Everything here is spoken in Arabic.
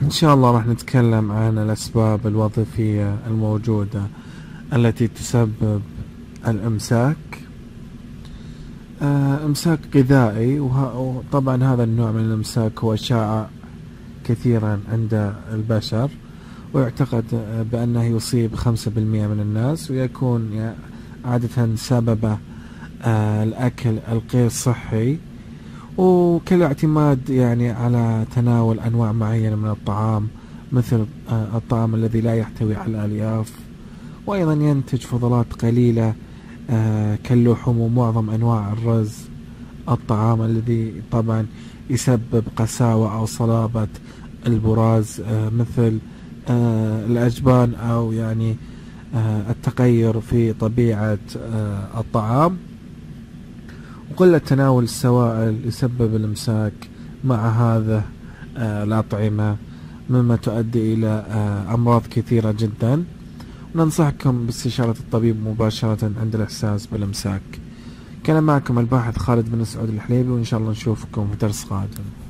إن شاء الله راح نتكلم عن الأسباب الوظيفية الموجودة التي تسبب الإمساك. إمساك غذائي، وطبعا هذا النوع من الإمساك هو شائع كثيرا عند البشر، ويعتقد بأنه يصيب 5% من الناس، ويكون عادة سببه الأكل الغير صحي، وكالاعتماد على تناول أنواع معينة من الطعام، مثل الطعام الذي لا يحتوي على الألياف، وأيضا ينتج فضلات قليلة كاللحوم ومعظم أنواع الرز، الطعام الذي طبعا يسبب قساوة أو صلابة البراز، مثل الأجبان أو التغير في طبيعة الطعام، وقلة تناول السوائل يسبب الإمساك مع هذا الأطعمة، مما تؤدي إلى أمراض كثيرة جدا. ننصحكم باستشارة الطبيب مباشرة عند الإحساس بالإمساك. كان معكم الباحث خالد بن سعود الحليبي، وإن شاء الله نشوفكم في درس قادم.